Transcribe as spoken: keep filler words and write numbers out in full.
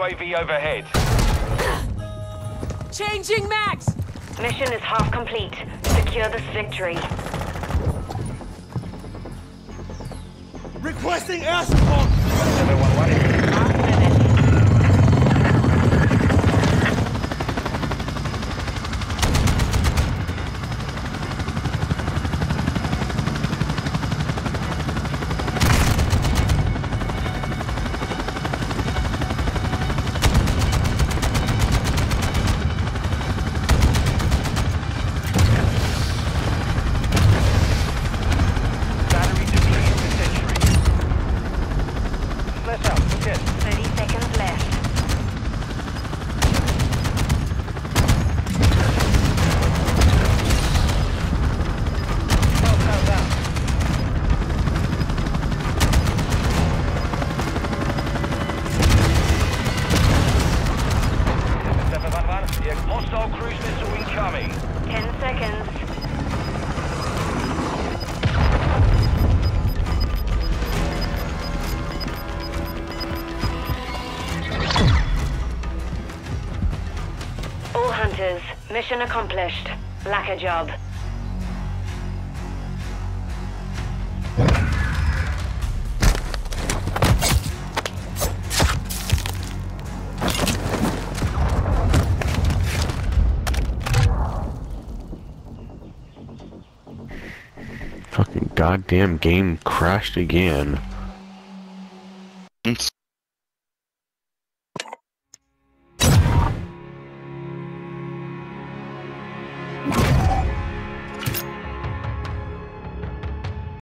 A V overhead. Changing max! Mission is half complete. Secure this victory. Requesting air support! seven one one. Last minute. Battery depleted to century. Flash out, forget. thirty seconds left. Well, how's that? seven one one. Yeah, hostile cruise missile incoming. ten seconds. All hunters, mission accomplished. Lack a job. Fucking goddamn game crashed again.